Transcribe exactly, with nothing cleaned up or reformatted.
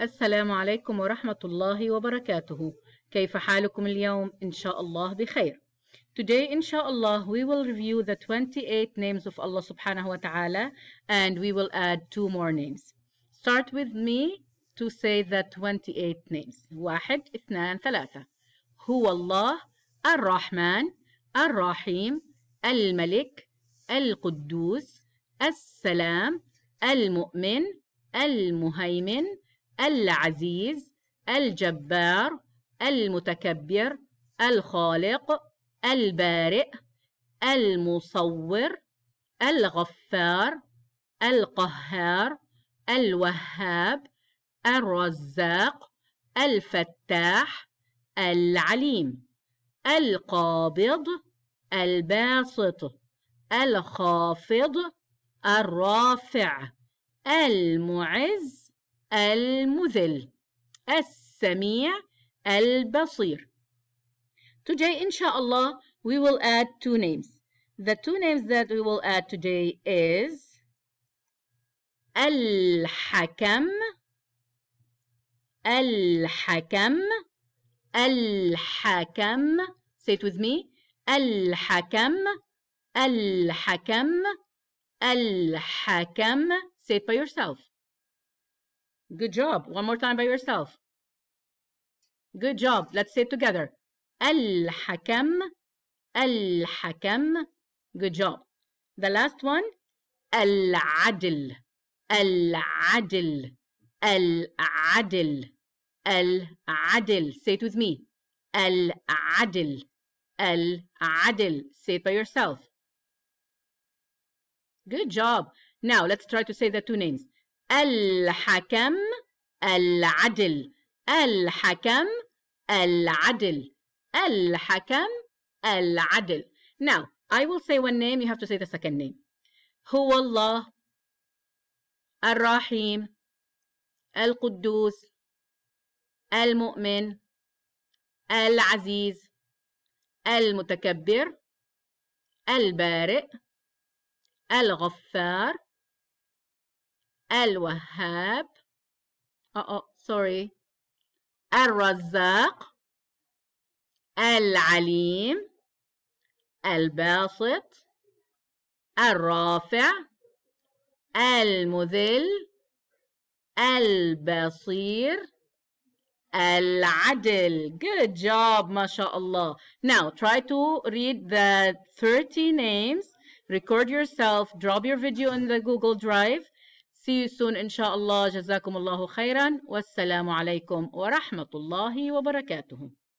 السلام عليكم ورحمة الله وبركاته. كيف حالكم اليوم؟ إن شاء الله بخير. Today, inshallah, we will review the twenty-eight names of Allah subhanahu wa ta'ala and we will add two more names. Start with me to say the twenty-eight names. واحد اثنان ثلاثة. هو الله الرحمن الرحيم الملك القدوس السلام المؤمن المهيمن العزيز الجبار المتكبر الخالق البارئ المصور الغفار القهار الوهاب الرزاق الفتاح العليم القابض الباسط الخافض الرافع المعز المذل السميع البصير. Today, inshallah, we will add two names. The two names that we will add today is Al-Hakam, Al-Hakam, Al-Hakam. Say it with me. Al-Hakam, Al-Hakam, Al-Hakam. Say it by yourself. Good job. One more time by yourself. Good job. Let's say it together. Al-Hakam, Al-Hakam. Good job. The last one, Al-Adl, Al-Adl, Al-Adl, Al-Adl. Say it with me. Al-Adl, Al-Adl. Say it by yourself. Good job. Now let's try to say the two names. Al-Hakam, Al-Adl, Al-Hakam, Al-Adl, Al-Hakam, Al-Adl. Now, I will say one name, you have to say the second name. Huwa Allah, Ar-Rahim, Al-Quddus, Al-Mu'min, Al-Aziz, Al-Mutakabbir, Al-Bari', Al-Ghaffar, Al-Wahhab, uh-oh, sorry, Al-Razzaq, Al-Alim, Al-Basit, Al-Rafi', Al-Mudhil, Al-Basir, Al-Adl. Good job, mashallah. Now, try to read the thirty names. Record yourself. Drop your video in the Google Drive. See you soon, inshallah. Jazakumullahu khairan. Wassalamu alaikum wa rahmatullahi wa barakatuhu.